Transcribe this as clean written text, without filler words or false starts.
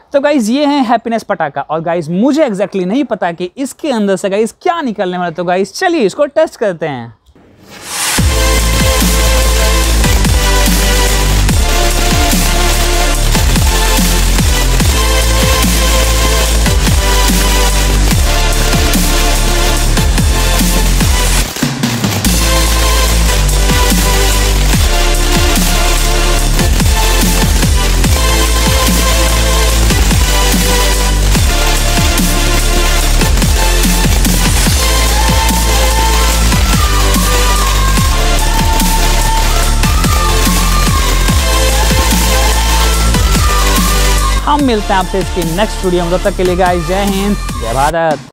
तो गाइज ये है हैप्पीनेस पटाखा और गाइज मुझे एग्जैक्टली नहीं पता कि इसके अंदर से गाइज क्या निकलने वाला है। तो गाइज चलिए इसको टेस्ट करते हैं। हम मिलते हैं आपसे इसकी नेक्स्ट वीडियो में। तब तक के लिए गाइस जय हिंद, जय भारत।